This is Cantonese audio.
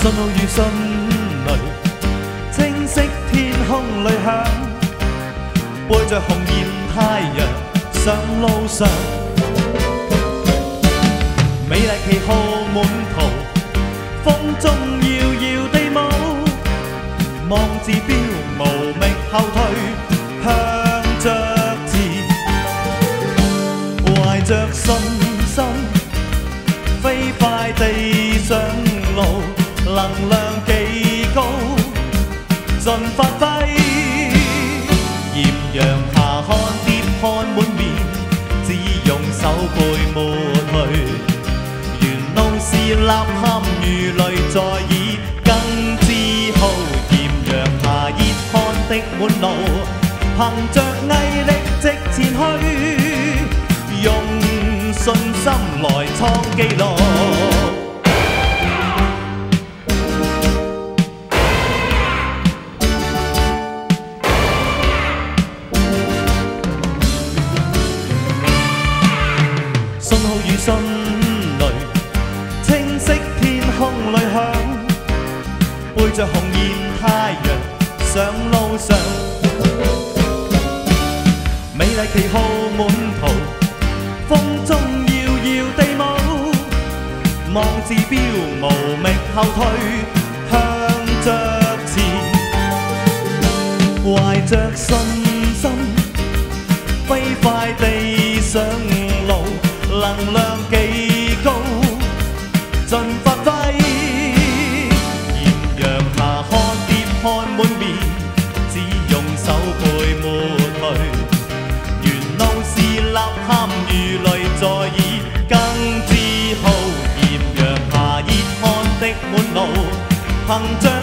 信號如迅雷，清晰天空裏響，背着紅焰太陽上路上，美麗旗號滿途，風中搖搖地舞，望指標無覓後退，向着前，懷着信心，飛快地上路。能量幾高，盡發揮。豔陽下看跌汗滿面，只用手背抹去。沿路是吶喊如雷，在耳更自豪。豔陽下熱汗滴滿路，憑着毅力直前去，用信心來創紀錄。信號如迅雷，清晰天空裏響，背着紅焰太陽上路上，美麗旗號滿途，風中搖搖地舞，望指標無覓後退，向着前，懷着信心，飛快地上路。能量幾高，盡發揮。豔陽下看跌汗滿面，只用手背抹去。沿路是吶喊如雷，在耳更自豪。豔陽下熱汗滴滿路，憑着